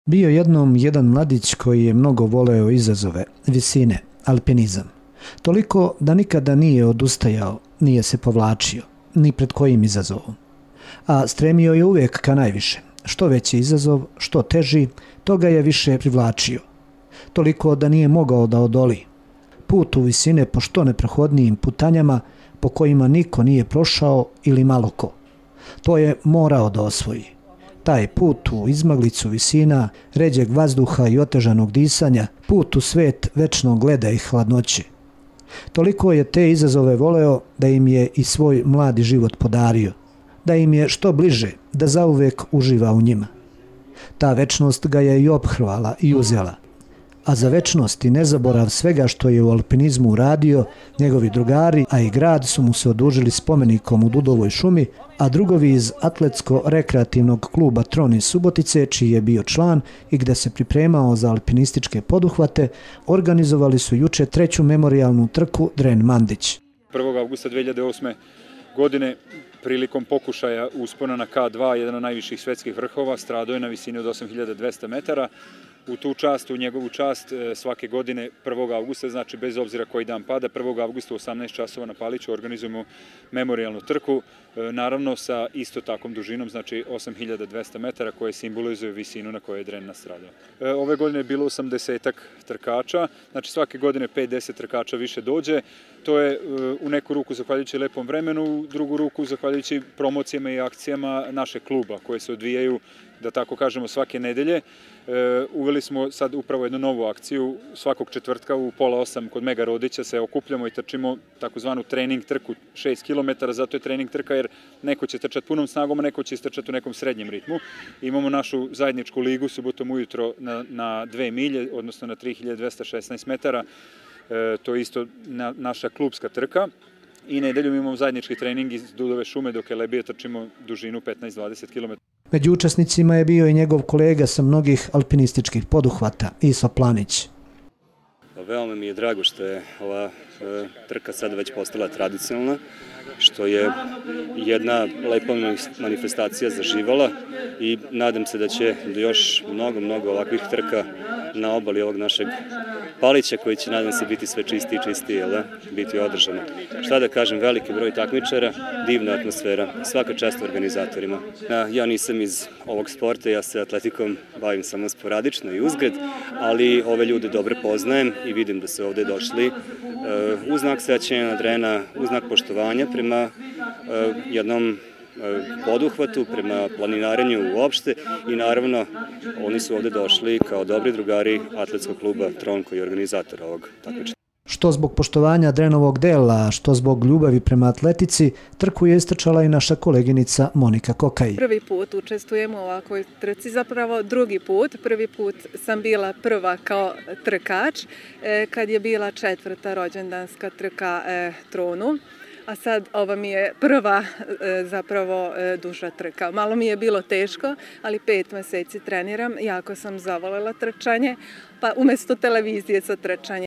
Bio jednom jedan mladić koji je mnogo voleo izazove, visine, alpinizam. Toliko da nikada nije odustajao, nije se povlačio, ni pred kojim izazovom. A stremio je uvijek ka najviše. Što veći izazov, što teži, to ga je više privlačio. Toliko da nije mogao da odoli. Put u visine po što neprohodnijim putanjama po kojima niko nije prošao ili malo ko. To je morao da osvoji. Taj put u izmaglicu visina, ređeg vazduha i otežanog disanja, put u svet večnog leda i hladnoće. Toliko je te izazove voleo da im je i svoj mladi život podario, da im je što bliže, da zauvek uživa u njima. Ta večnost ga je i ophrvala i uzela. A za večnost i nezaborav svega što je u alpinizmu uradio, njegovi drugari, a i grad su mu se odužili spomenikom u Dudovoj šumi, a drugovi iz atletsko-rekreativnog kluba Tron iz Subotice, čiji je bio član i gde se pripremao za alpinističke poduhvate, organizovali su juče treću memorijalnu trku Dren Mandić. 1. avgusta 2008. godine prilikom pokušaja uspona na K2, jedan od najviših svetskih vrhova, stradao je na visini od 8200 metara. U tu čast, u njegovu čast, svake godine 1. avgusta, znači bez obzira koji dan pada, 1. avgusta u 18 časova na Paliću organizujemo memorijalnu trku, naravno sa isto takvom dužinom, znači 8200 metara, koje simbolizuje visinu na kojoj je Dren nastradao. Ove godine je bilo 80-ak trkača, znači svake godine 5-10 trkača više dođe. To je u neku ruku zahvaljujući lepom vremenu, u drugu ruku zahvaljujući promocijama i akcijama našeg kluba koje se odvijaju, da tako kažemo, svake nedelje. Uveli smo sad upravo jednu novu akciju. Svakog četvrtka u 7:30 kod Mega Rodića se okupljamo i trčimo takozvanu trening trku 6 km. Zato je trening trka jer neko će trčati punom snagom, a neko će istrčati u nekom srednjem ritmu. Imamo našu zajedničku ligu subotom ujutro na 2 milje, odnosno na 3216 metara. To je isto naša klubska trka. I nedeljom imamo zajednički trening iz Dudove šume dok je Lebije trčimo dužinu 15-20 km. Među učesnicima je bio i njegov kolega sa mnogih alpinističkih poduhvata, Iso Planić. Veoma mi je drago što je ova trka sad već postala tradicionalna, što je jedna lepa manifestacija zaživala i nadam se da će do još mnogo ovakvih trka na obali ovog našeg Palića, koji će, nadam se, biti sve čistiji i čistiji, biti održano. Šta da kažem, veliki broj takmičara, divna atmosfera, svaka čast organizatorima. Ja nisam iz ovog sporta, ja se atletikom bavim samo sporadično i uzgred, ali ove ljude dobro poznajem i vidim da su ovde došli u znak sećanja na Drena, u znak poštovanja prema jednom poduhvatu, prema planinarenju uopšte i naravno oni su ovde došli kao dobri drugari atletskog kluba Tron koji je organizator ovog takmičenja. Što zbog poštovanja Drenovog dela, što zbog ljubavi prema atletici, trku je istrčala i naša koleginica Monika Kokaj. Prvi put učestvujem u ovakvoj trci, zapravo drugi put. Prvi put sam bila prva kao trkač, kad je bila 4. rođendanska trka Tronu. A sad ova mi je prva zapravo duža trka. Malo mi je bilo teško, ali 5 meseci treniram. Jako sam zavolela trčanje, pa umjesto televizije sa trčanje.